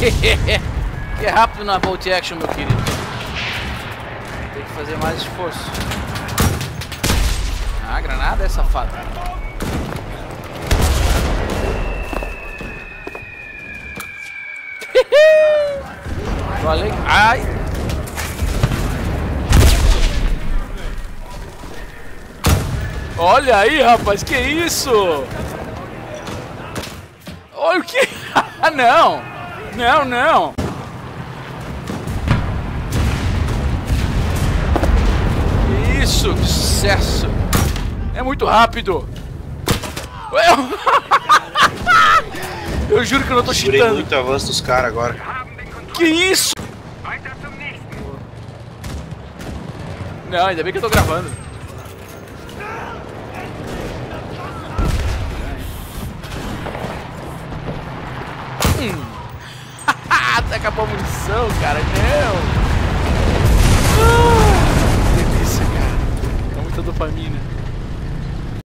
Que é rápido na bolt action, meu querido. Tem que fazer mais esforço. Ah, granada é safado. Valeu. Ai. Olha aí, rapaz, que isso? Olha o que... Ah, não. Não, não. Isso, que sucesso. É muito rápido. Eu juro que eu não tô Segurei cheatando. muito o avanço dos caras agora. Que isso? Não, ainda bem que eu tô gravando. Até acabou a munição, cara. Não.